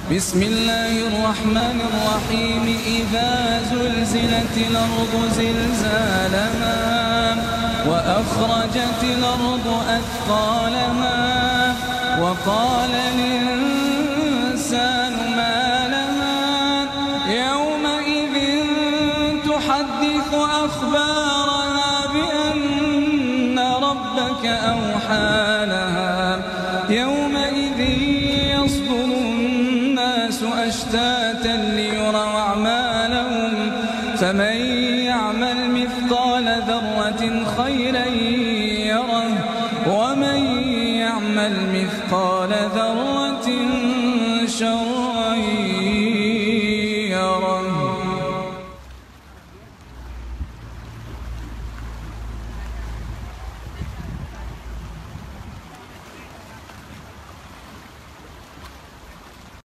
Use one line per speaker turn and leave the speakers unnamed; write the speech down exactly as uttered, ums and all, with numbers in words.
بسم الله الرحمن الرحيم إذا زلزلت الأرض زلزالها وأخرجت الأرض أثقالها وقال الإنسان ما لها يومئذ تحدث أخبارها بأن ربك أوحى لها يومئذ يصدر الناس أشتاتا ليروا أعمالهم فمن يعمل مثقال ذرة خيرا يره ومن يعمل مثقال ذرة شرا